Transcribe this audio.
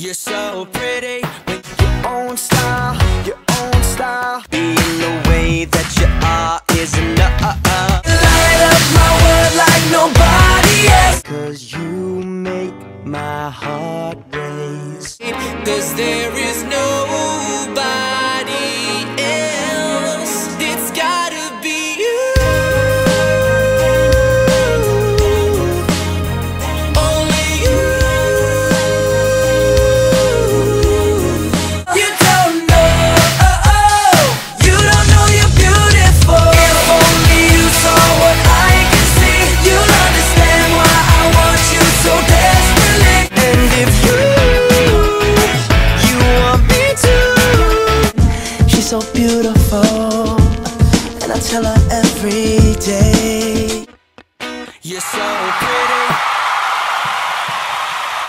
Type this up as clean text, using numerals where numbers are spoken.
You're so pretty with your own style, your own style. Being the way that you are is enough. Light up my world like nobody else. 'Cause you make my heart